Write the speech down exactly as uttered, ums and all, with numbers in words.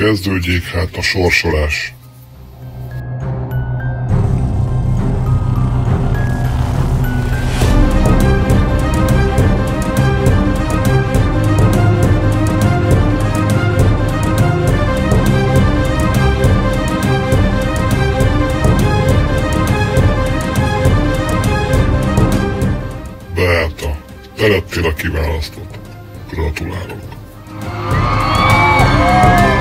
kezdődjék hát a sorsolás. Beáta, te lettél a kiválasztott. Gratulálok!